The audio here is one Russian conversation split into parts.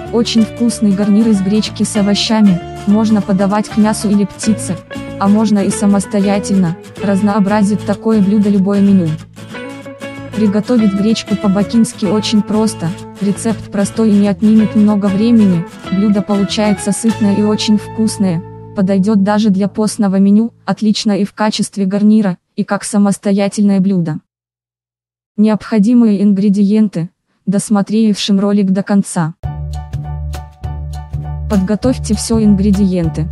Очень вкусный гарнир из гречки с овощами, можно подавать к мясу или птице, а можно и самостоятельно, разнообразит такое блюдо любое меню. Приготовить гречку по-бакински очень просто, рецепт простой и не отнимет много времени, блюдо получается сытное и очень вкусное, подойдет даже для постного меню, отлично и в качестве гарнира, и как самостоятельное блюдо. Необходимые ингредиенты, досмотревшим ролик до конца. Подготовьте все ингредиенты.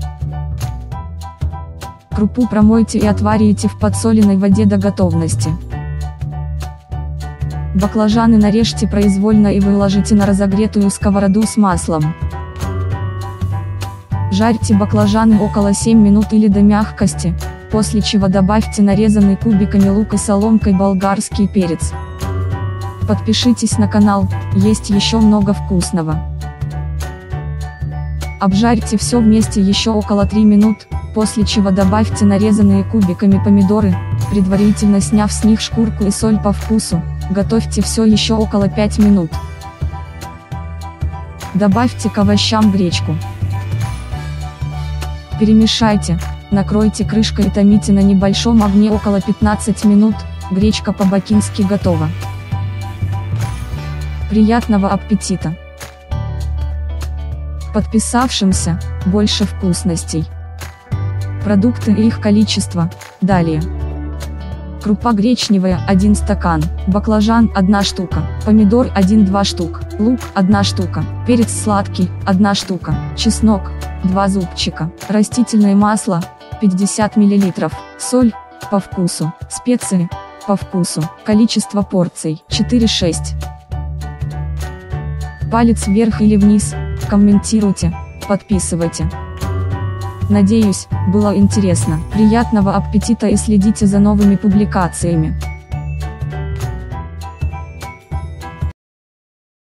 Крупу промойте и отварите в подсоленной воде до готовности. Баклажаны нарежьте произвольно и выложите на разогретую сковороду с маслом. Жарьте баклажаны около 7 минут или до мягкости, после чего добавьте нарезанный кубиками лук и соломкой болгарский перец. Подпишитесь на канал, есть еще много вкусного. Обжарьте все вместе еще около 3 минут, после чего добавьте нарезанные кубиками помидоры, предварительно сняв с них шкурку и соль по вкусу, готовьте все еще около 5 минут. Добавьте к овощам гречку. Перемешайте, накройте крышкой и томите на небольшом огне около 15 минут, гречка по-бакински готова. Приятного аппетита! Подписавшимся, больше вкусностей. Продукты и их количество, далее. Крупа гречневая 1 стакан, баклажан 1 штука, помидор 1-2 штук, лук 1 штука, перец сладкий 1 штука, чеснок 2 зубчика, растительное масло 50 мл, соль по вкусу, специи по вкусу, количество порций 4-6. Палец вверх или вниз, комментируйте, подписывайте. Надеюсь, было интересно. Приятного аппетита и следите за новыми публикациями.